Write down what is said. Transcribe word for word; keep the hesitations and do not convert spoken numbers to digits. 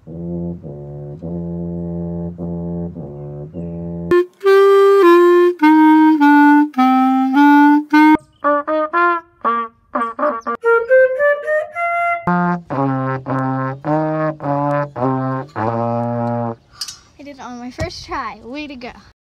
I did it on my first try. Way to go.